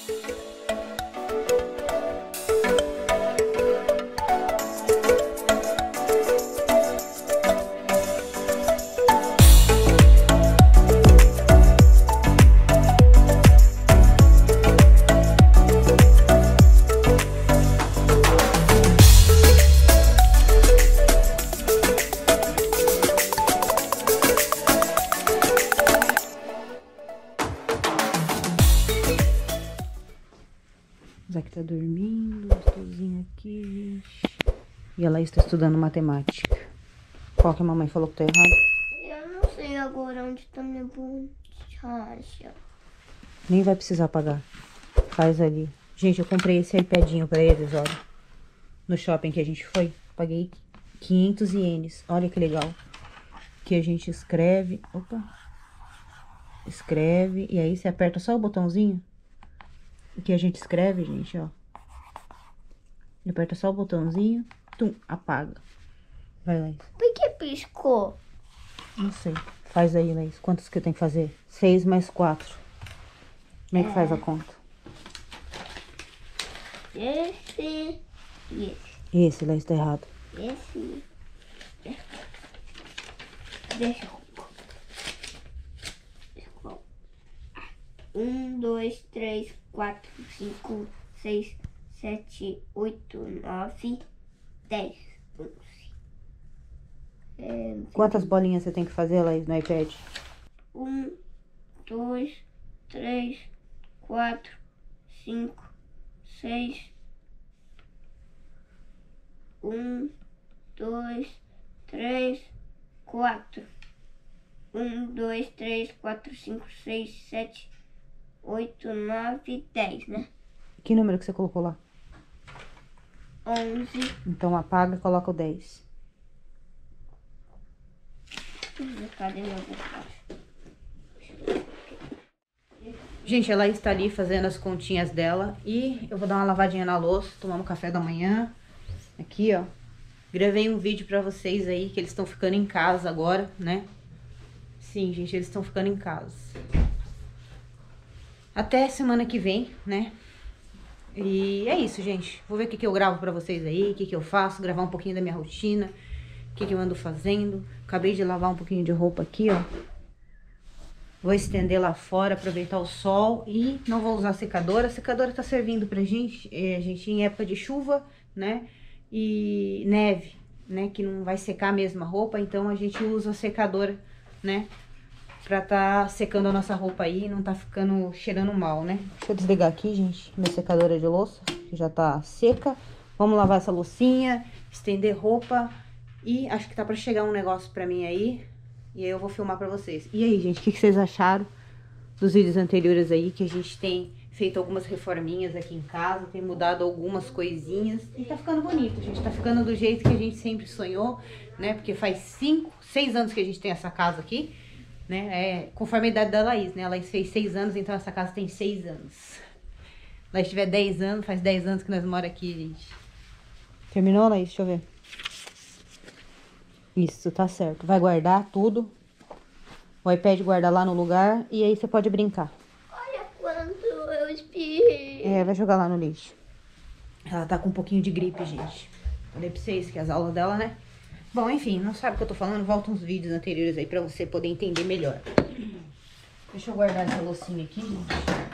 Isaac tá dormindo, gostosinho aqui, gente. E ela está estudando matemática. Qual que a mamãe falou que tá errado? Eu não sei agora onde tá minha borracha. Nem vai precisar pagar. Faz ali. Gente, eu comprei esse iPadinho pra eles, olha. No shopping que a gente foi. Paguei 500 ienes. Olha que legal. Que a gente escreve. Opa. Escreve. E aí você aperta só o botãozinho. Que a gente escreve, gente, ó. Aperta só o botãozinho. Tum, apaga. Vai, Laís. Por que piscou? Não sei. Faz aí, Laís. Quantos que eu tenho que fazer? 6 mais 4. Como é que faz a conta? Esse e esse. Esse, Laís, tá errado. Esse. Deixa eu. 1, 2, 3, 4, 5, 6, 7, 8, 9, 10, 11. Quantas bolinhas você tem que fazer, Laís, no iPad? 1, 2, 3, 4, 5, 6. 1, 2, 3, 4. 1, 2, 3, 4, 5, 6, 7, 8, 9, 10, né? Que número que você colocou lá? 11. Então apaga e coloca o 10. Cadê minha borracha? Gente, ela está ali fazendo as continhas dela. E eu vou dar uma lavadinha na louça, tomar um café da manhã. Aqui, ó. Gravei um vídeo pra vocês aí, que eles estão ficando em casa agora, né? Sim, gente, eles estão ficando em casa. Até semana que vem, né? E é isso, gente. Vou ver o que eu gravo pra vocês aí, o que eu faço, gravar um pouquinho da minha rotina, o que eu ando fazendo. Acabei de lavar um pouquinho de roupa aqui, ó. Vou estender lá fora, aproveitar o sol e não vou usar a secadora. A secadora tá servindo pra gente, em época de chuva, né? E neve, né? Que não vai secar a mesma roupa, então a gente usa a secadora, né? Pra tá secando a nossa roupa aí e não tá ficando cheirando mal, né? Deixa eu desligar aqui, gente, minha secadora de louça, que já tá seca. Vamos lavar essa loucinha, estender roupa e acho que tá pra chegar um negócio pra mim aí. E aí eu vou filmar pra vocês. E aí, gente, o que vocês acharam dos vídeos anteriores aí? Que a gente tem feito algumas reforminhas aqui em casa, tem mudado algumas coisinhas. E tá ficando bonito, gente. Tá ficando do jeito que a gente sempre sonhou, né? Porque faz 5, 6 anos que a gente tem essa casa aqui, né? Conforme a idade da Laís, né? A Laís fez 6 anos, então essa casa tem 6 anos. Laís tiver 10 anos, faz 10 anos que nós moramos aqui, gente. Terminou, Laís? Deixa eu ver. Isso, tá certo. Vai guardar tudo. O iPad guarda lá no lugar e aí você pode brincar. Olha quanto eu espirrei. Vai jogar lá no lixo. Ela tá com um pouquinho de gripe, gente. Falei pra vocês que as aulas dela, né? Bom, enfim, não sabe o que eu tô falando? Volta uns vídeos anteriores aí pra você poder entender melhor. Deixa eu guardar essa loucinha aqui, gente.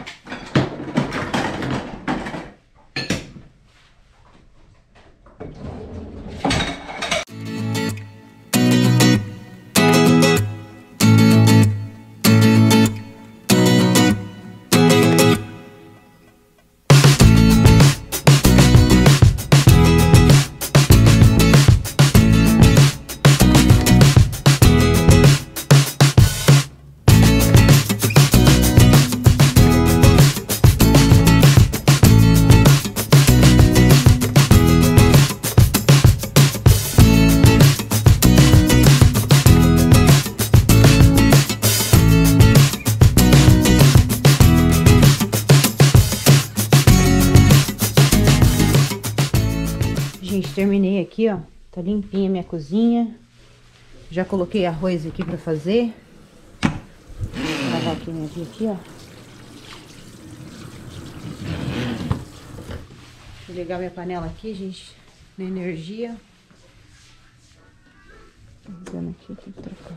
Gente, terminei aqui, ó. Tá limpinha a minha cozinha. Já coloquei arroz aqui pra fazer. Vou lavar aqui minha pia aqui, ó. Vou ligar minha panela aqui, gente, na energia. Vendo aqui, tem que trocar.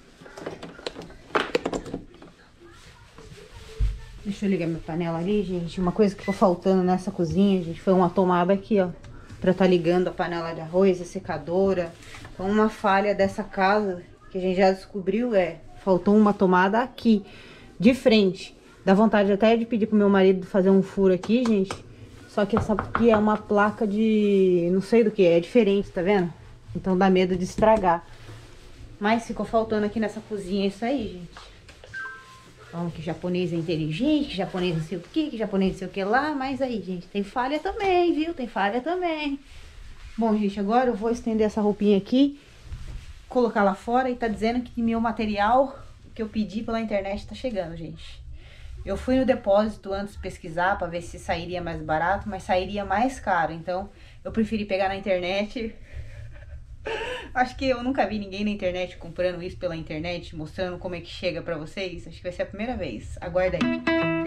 Deixa eu ligar minha panela ali, gente. Uma coisa que ficou faltando nessa cozinha, gente, foi uma tomada aqui, ó, pra tá ligando a panela de arroz, a secadora. Então, uma falha dessa casa que a gente já descobriu faltou uma tomada aqui, de frente. Dá vontade até de pedir pro meu marido fazer um furo aqui, gente. Só que essa aqui é uma placa de... não sei do que, é diferente, tá vendo? Então dá medo de estragar. Mas ficou faltando aqui nessa cozinha isso aí, gente. Falam que japonês é inteligente, que japonês não sei o que japonês não sei o que lá. Mas aí, gente, tem falha também, viu? Tem falha também. Bom, gente, agora eu vou estender essa roupinha aqui, colocar lá fora e tá dizendo que meu material que eu pedi pela internet tá chegando, gente. Eu fui no depósito antes pesquisar pra ver se sairia mais barato, mas sairia mais caro. Então, eu preferi pegar na internet. Acho que eu nunca vi ninguém na internet comprando isso pela internet, mostrando como é que chega pra vocês. Acho que vai ser a primeira vez. Aguarda aí.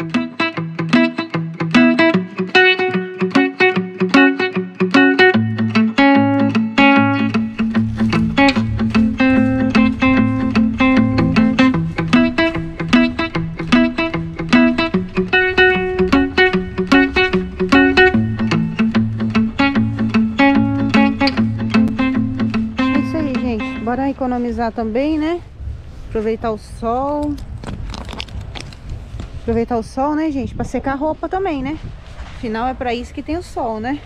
Bora economizar também, né? Aproveitar o sol. Aproveitar o sol, né, gente? Pra secar a roupa também, né? Afinal, é pra isso que tem o sol, né?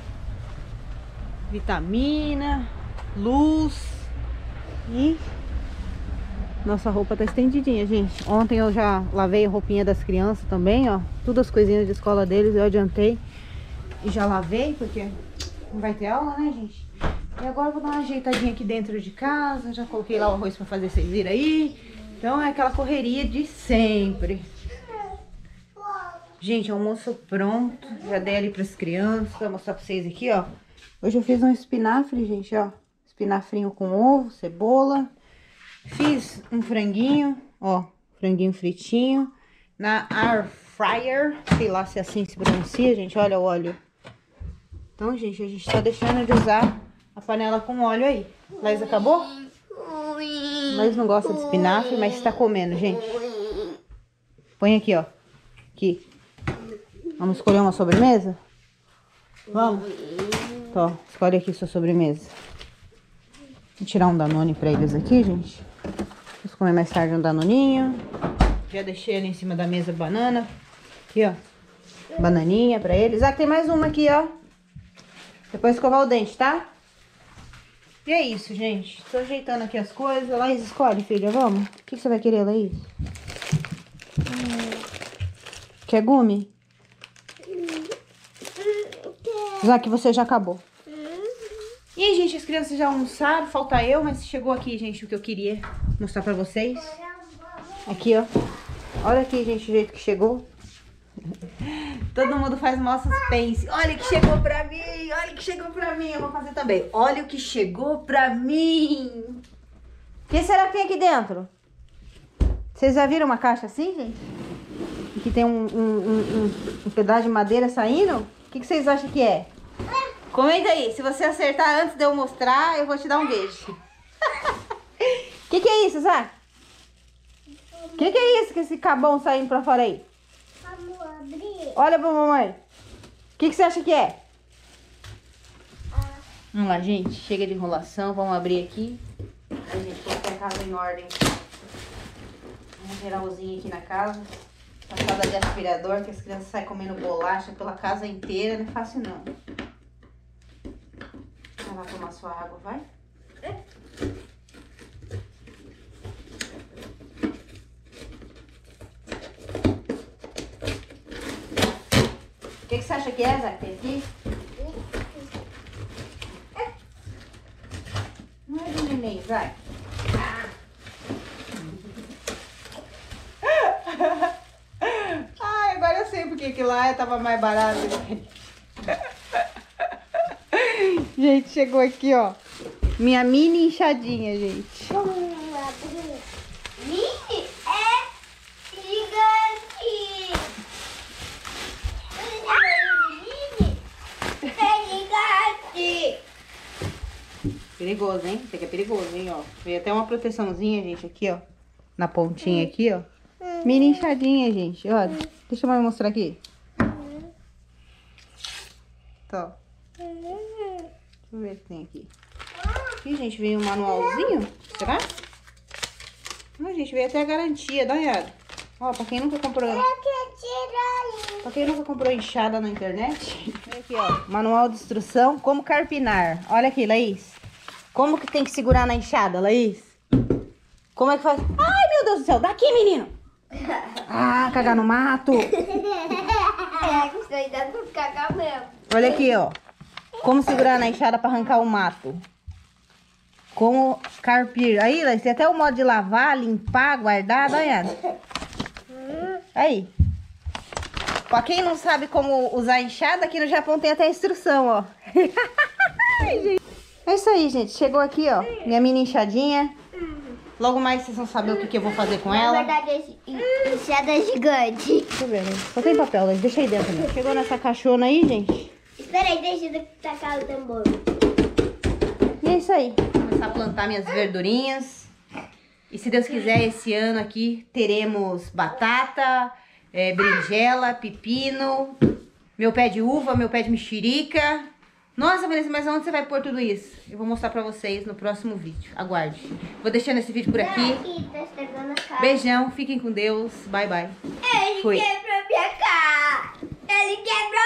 Vitamina, luz. E nossa roupa tá estendidinha, gente. Ontem eu já lavei a roupinha das crianças também, ó. Todas as coisinhas de escola deles eu adiantei e já lavei, porque não vai ter aula, né, gente? E agora eu vou dar uma ajeitadinha aqui dentro de casa. Já coloquei lá o arroz pra fazer, vocês viram aí. Então é aquela correria de sempre. Gente, almoço pronto. Já dei ali pras crianças. Vou mostrar pra vocês aqui, ó. Hoje eu fiz um espinafre, gente, ó. Espinafrinho com ovo, cebola. Fiz um franguinho, ó. Franguinho fritinho. Na air fryer. Sei lá se é assim se pronuncia, gente. Olha o óleo. Então, gente, a gente tá deixando de usar a panela com óleo aí. Laís acabou? Laís não gosta de espinafre, mas está comendo, gente. Põe aqui, ó. Aqui. Vamos escolher uma sobremesa? Vamos? Tó, escolhe aqui sua sobremesa. Vou tirar um Danone pra eles aqui, gente. Vamos comer mais tarde um Danoninho. Já deixei ali em cima da mesa banana. Aqui, ó. Bananinha pra eles. Ah, tem mais uma aqui, ó. Depois escovar o dente, tá? E é isso, gente. Tô ajeitando aqui as coisas. Laís, escolhe, filha, vamos? O que você vai querer, Laís? Quer gume? Já que você já acabou. E aí, gente, as crianças já almoçaram. Falta eu, mas chegou aqui, gente, o que eu queria mostrar pra vocês. Aqui, ó. Olha aqui, gente, o jeito que chegou. Todo mundo faz maior suspense. Olha o que chegou pra mim. Olha o que chegou pra mim. Eu vou fazer também. Olha o que chegou pra mim. O que será que tem aqui dentro? Vocês já viram uma caixa assim, gente? Que tem um pedaço de madeira saindo? O que vocês acham que é? Comenta aí. Se você acertar antes de eu mostrar, eu vou te dar um beijo. O que é isso, Zá? O que é isso? Que esse cabão saindo pra fora aí? Olha pra mamãe. O que você acha que é? Vamos lá, gente. Chega de enrolação. Vamos abrir aqui. A gente colocar a casa em ordem. Um geralzinho aqui na casa. Passada de aspirador, que as crianças saem comendo bolacha pela casa inteira. Não é fácil, não. Vai lá tomar sua água, vai? O que você acha que é, Zé? Tem aqui? Não é do neném, vai. Ai, agora eu sei porque que lá tava mais barato. Gente, chegou aqui, ó. Minha mini enxadinha, gente. Mini é gigante. Mini é Perigoso, hein? Isso aqui é perigoso, hein, ó. Veio até uma proteçãozinha, gente, aqui, ó. Na pontinha aqui, ó. Mini inchadinha, gente, ó. Deixa eu mostrar aqui. Tá. Deixa eu ver o que tem aqui. Aqui, gente, veio um manualzinho. Será? Não, gente, veio até a garantia, dá uma olhada. Ó, pra quem nunca comprou... Pra quem nunca comprou enxada na internet. Vem aqui, ó. Manual de instrução, como carpinar. Olha aqui, Laís. Como que tem que segurar na enxada, Laís? Como é que faz? Ai, meu Deus do céu. Daqui, menino. Ah, cagar no mato. Isso aí dá pra cagar mesmo. Olha aqui, ó. Como segurar na enxada pra arrancar o mato. Como carpir. Aí, Laís, tem até o modo de lavar, limpar, guardar. Dá uma olhada. Aí. Pra quem não sabe como usar enxada, aqui no Japão tem até instrução, ó. É isso aí, gente. Chegou aqui, ó. Minha mini enxadinha. Logo mais vocês vão saber o que eu vou fazer com ela. Na verdade, enxada é gigante. Deixa eu ver, né? Só tem papel, né? Deixa aí dentro, né? Chegou nessa caixona aí, gente. Espera aí, deixa eu tacar o tambor. E é isso aí. Vou começar a plantar minhas verdurinhas. E se Deus quiser, esse ano aqui teremos batata, berinjela, pepino, meu pé de uva, meu pé de mexerica. Nossa, Vanessa, mas aonde você vai pôr tudo isso? Eu vou mostrar pra vocês no próximo vídeo. Aguarde. Vou deixando esse vídeo por aqui. Beijão, fiquem com Deus. Bye, bye. Ele Fui. quebrou minha cara. Ele quebrou